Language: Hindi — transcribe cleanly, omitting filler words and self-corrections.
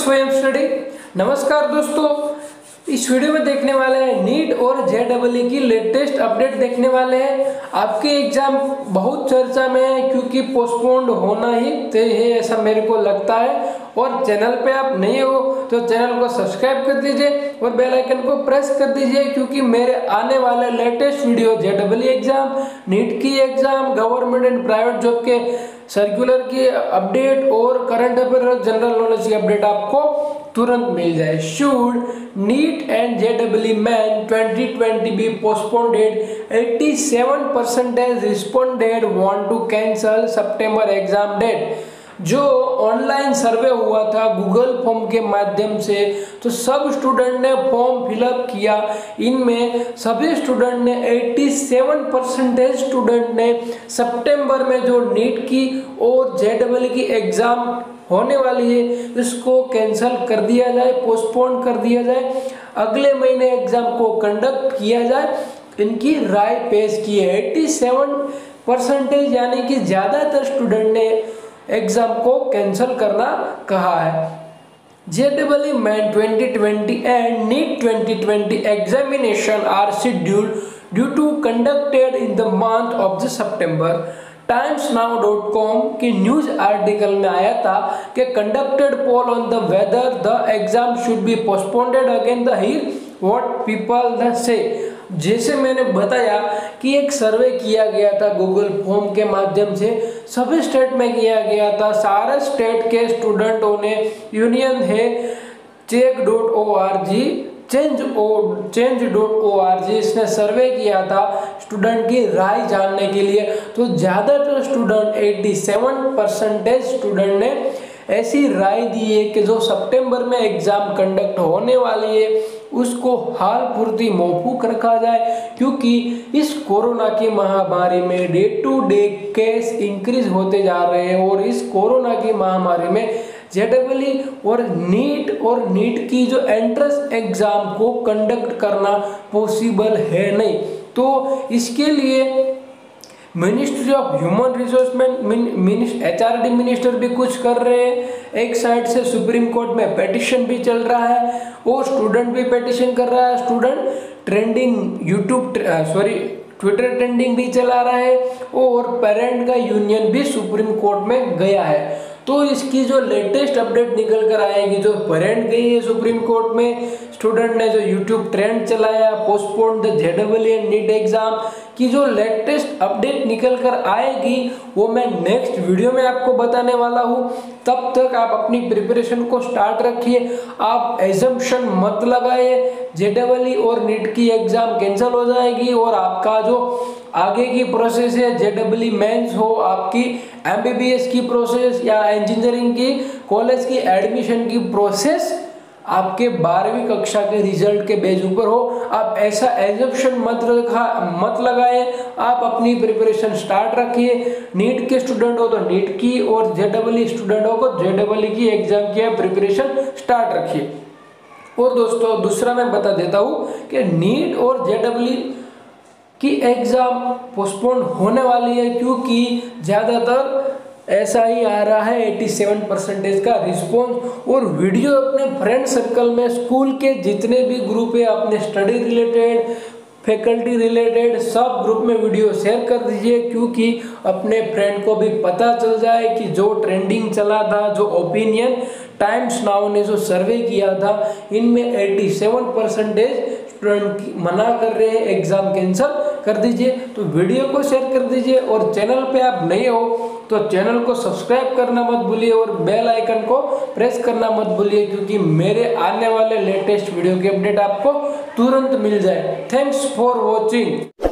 स्वयं स्टडी। नमस्कार दोस्तों, इस वीडियो में देखने वाले हैं नीट और जेईई की लेटेस्ट अपडेट देखने वाले हैं। आपके एग्जाम बहुत चर्चा में है क्योंकि पोस्टपोन्ड होना ही तय है, ऐसा मेरे को लगता है। और चैनल पे आप नए हो तो चैनल को सब्सक्राइब कर दीजिए और बेल आइकन को प्रेस कर दीजिए क्योंकि मेरे आने वाले latest video JEE exam, NEET की exam, government and private job के सर्कुलर की अपडेट और करंट अफेयर और जनरल नॉलेज की अपडेट आपको तुरंत मिल जाए। Should NEET and JEE Main 2020 be postponed? 87% responded want to cancel September exam date. जो ऑनलाइन सर्वे हुआ था गूगल फॉर्म के माध्यम से, तो सब स्टूडेंट ने फॉर्म फिलअप किया। इनमें सभी स्टूडेंट ने 87% स्टूडेंट ने सितंबर में जो नीट की और जेईई की एग्जाम होने वाली है इसको कैंसिल कर दिया जाए, पोस्टपोन कर दिया जाए, अगले महीने एग्जाम को कंडक्ट किया जाए। इनकी राय पेश की है। 87% यानी कि ज्यादातर स्टूडेंट ने एग्जाम को कैंसिल करना कहा है। JEE Main 2020 and NEET 2020 examination are scheduled due to conducted in the month of the September. timesnow.com की न्यूज आर्टिकल में आया था कि conducted poll on the whether the exam should be postponed again the here what people the say. जैसे मैंने बताया कि एक सर्वे किया गया था गूगल फॉर्म के माध्यम से, सभी स्टेट में किया गया था। सारे स्टेट के स्टूडेंटों ने यूनियन है check.org change.org इसने सर्वे किया था स्टूडेंट की राय जानने के लिए। तो ज़्यादातर स्टूडेंट 87% स्टूडेंट ने ऐसी राय दी है कि जो सितंबर में एग्जाम कंडक्ट होने वाली है उसको हाल पूर्ति मौकूफ रखा जाए क्योंकि इस कोरोना की महामारी में day to day case increase होते जा रहे हैं और इस कोरोना की महामारी में जेईई और नीट की जो एंट्रेंस एग्जाम को कंडक्ट करना पॉसिबल है नहीं। तो इसके लिए ministry of human resource HRD minister भी कुछ कर रहे हैं। एक साइड से सुप्रीम कोर्ट में पेटिशन भी चल रहा है और स्टूडेंट भी पेटिशन कर रहा है। स्टूडेंट ट्विटर ट्रेंडिंग भी चला रहा है और पेरेंट का यूनियन भी सुप्रीम कोर्ट में गया है। तो इसकी जो लेटेस्ट अपडेट निकल कर आएगी, जो पेरेंट गई है सुप्रीम कोर्ट में, स्टूडेंट ने जो यूट्यूब ट्रेंड चलाया postpone the JEE and NEET exam की जो लेटेस्ट अपडेट निकल कर आएगी वो मैं नेक्स्ट वीडियो में आपको बताने वाला हूँ। तब तक आप अपनी प्रिपरेशन को स्टार्ट रखिए। आप एजम्पशन मत लगाए जेईई और नीट की एग्जाम कैंसिल हो जाएगी और आपका जो आगे की प्रोसेस है जेईई मेंस हो, आपकी MBBS की प्रोसेस या इंजीनियरिंग की कॉलेज की एडमिशन की प्रोसेस आपके 12वीं कक्षा के रिजल्ट के बेस ऊपर हो। आप ऐसा एजम्पशन मत लगाए। आप अपनी प्रिपरेशन स्टार्ट रखिए। नीट के स्टूडेंट हो तो नीट की और जेईई स्टूडेंट हो तो जेईई की एग्जाम की प्रिपरेशन स्टार्ट रखिए। और दोस्तों दूसरा मैं बता देता हूँ कि नीट और जेईई की एग्जाम पोस्टपोन होने वाली है क्योंकि ज़्यादातर ऐसा ही आ रहा है 87% का रिस्पॉन्स। और वीडियो अपने फ्रेंड सर्कल में स्कूल के जितने भी ग्रुप है, अपने स्टडी रिलेटेड, फैकल्टी रिलेटेड सब ग्रुप में वीडियो शेयर कर दीजिए क्योंकि अपने फ्रेंड को भी पता चल जाए कि जो ट्रेंडिंग चला था, जो ओपिनियन टाइम्स नाउ ने जो सर्वे किया था, इनमें 87% स्टूडेंट मना कर रहे हैं एग्जाम कैंसिल कर दीजिए। तो वीडियो को शेयर कर दीजिए और चैनल पे आप नए हो तो चैनल को सब्सक्राइब करना मत भूलिए और बेल आइकन को प्रेस करना मत भूलिए क्योंकि मेरे आने वाले लेटेस्ट वीडियो की अपडेट आपको तुरंत मिल जाए। Thanks for watching.